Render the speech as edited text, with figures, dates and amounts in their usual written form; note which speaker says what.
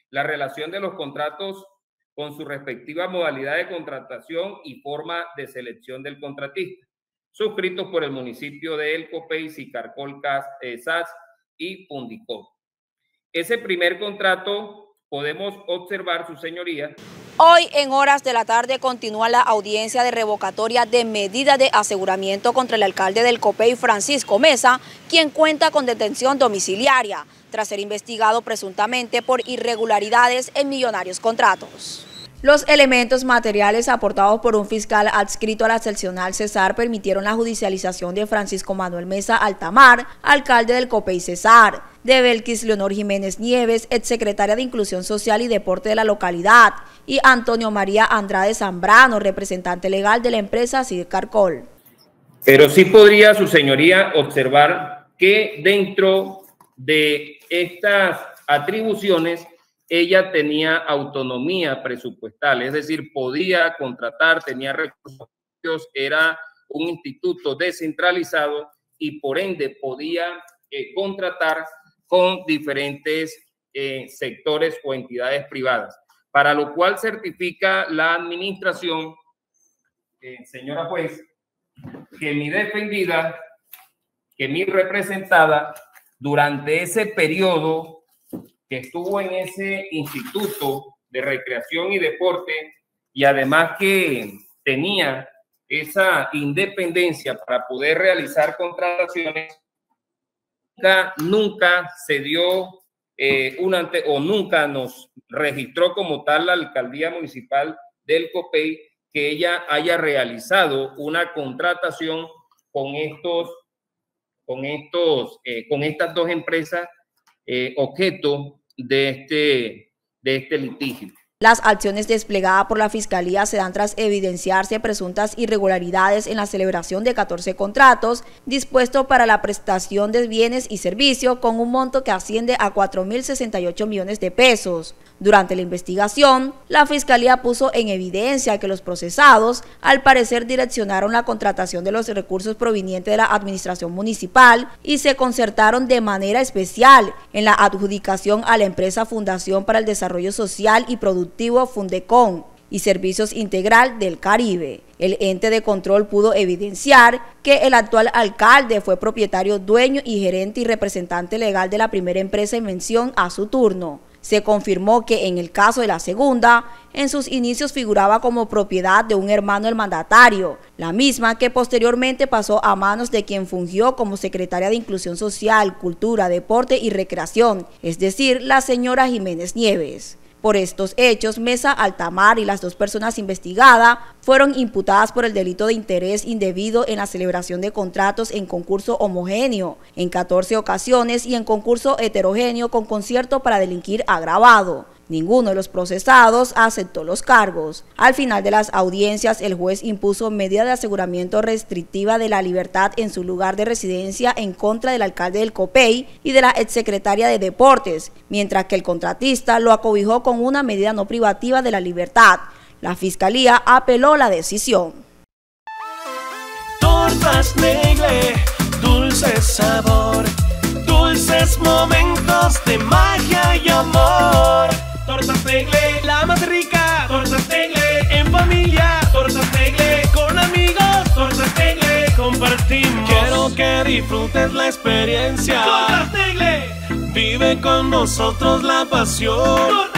Speaker 1: la relación de los contratos con su respectiva modalidad de contratación y forma de selección del contratista, suscritos por el municipio de El Copey, Sicarcol, SAS y Pundicop. Ese primer contrato podemos observar, su señoría.
Speaker 2: Hoy en horas de la tarde continúa la audiencia de revocatoria de medida de aseguramiento contra el alcalde del Copey, Francisco Mesa, quien cuenta con detención domiciliaria, tras ser investigado presuntamente por irregularidades en millonarios contratos. Los elementos materiales aportados por un fiscal adscrito a la seccional Cesar permitieron la judicialización de Francisco Manuel Mesa Altamar, alcalde del Copey Cesar, de Belkis Leonor Jiménez Nieves, exsecretaria de Inclusión Social y Deporte de la localidad, y Antonio María Andrade Zambrano, representante legal de la empresa Sicarcol.
Speaker 1: Pero sí podría, su señoría, observar que dentro de estas atribuciones ella tenía autonomía presupuestal, es decir, podía contratar, tenía recursos, era un instituto descentralizado y por ende podía contratar con diferentes sectores o entidades privadas, para lo cual certifica la administración, señora juez, que mi defendida, que mi representada, durante ese periodo que estuvo en ese instituto de recreación y deporte, y además que tenía esa independencia para poder realizar contrataciones, nunca se dio nunca nos registró como tal la alcaldía municipal del Copey que ella haya realizado una contratación con estas dos empresas objeto de este litigio.
Speaker 2: Las acciones desplegadas por la Fiscalía se dan tras evidenciarse presuntas irregularidades en la celebración de 14 contratos dispuestos para la prestación de bienes y servicios con un monto que asciende a 4.068 millones de pesos. Durante la investigación, la Fiscalía puso en evidencia que los procesados, al parecer, direccionaron la contratación de los recursos provenientes de la administración municipal y se concertaron de manera especial en la adjudicación a la empresa Fundación para el Desarrollo Social y Productivo Fundecon y Servicios Integral del Caribe. El ente de control pudo evidenciar que el actual alcalde fue propietario, dueño y gerente y representante legal de la primera empresa en mención a su turno. Se confirmó que en el caso de la segunda, en sus inicios figuraba como propiedad de un hermano del mandatario, la misma que posteriormente pasó a manos de quien fungió como secretaria de Inclusión Social, Cultura, Deporte y Recreación, es decir, la señora Jiménez Nieves. Por estos hechos, Mesa Altamar y las dos personas investigadas fueron imputadas por el delito de interés indebido en la celebración de contratos en concurso homogéneo en 14 ocasiones y en concurso heterogéneo con concierto para delinquir agravado. Ninguno de los procesados aceptó los cargos. Al final de las audiencias, el juez impuso medida de aseguramiento restrictiva de la libertad en su lugar de residencia en contra del alcalde del Copey y de la exsecretaria de Deportes, mientras que el contratista lo acobijó con una medida no privativa de la libertad. La Fiscalía apeló la decisión.
Speaker 3: Tortas Negle, dulce sabor, dulces momentos de magia y amor. Tortas Negle, la más rica. Tortas Negle, en familia. Tortas Negle, con amigos. Tortas Negle, compartimos. Quiero que disfrutes la experiencia. Tortas Negle, vive con nosotros la pasión.